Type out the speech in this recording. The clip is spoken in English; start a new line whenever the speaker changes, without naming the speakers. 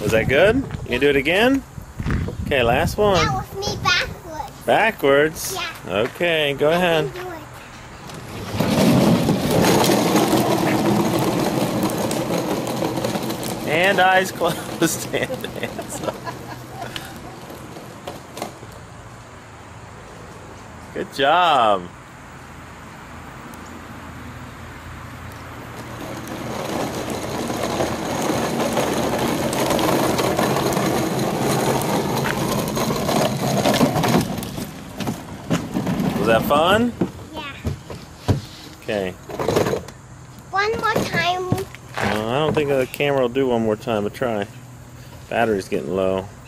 Was that good? You can do it again? Okay, last one.
That was me backwards.
Backwards?
Yeah.
Okay, go ahead.
I can do it.
And eyes closed and hands up. Good job. Was that fun?
Yeah.
Okay.
One more time.
I don't think the camera will do one more time, but try. Battery's getting low.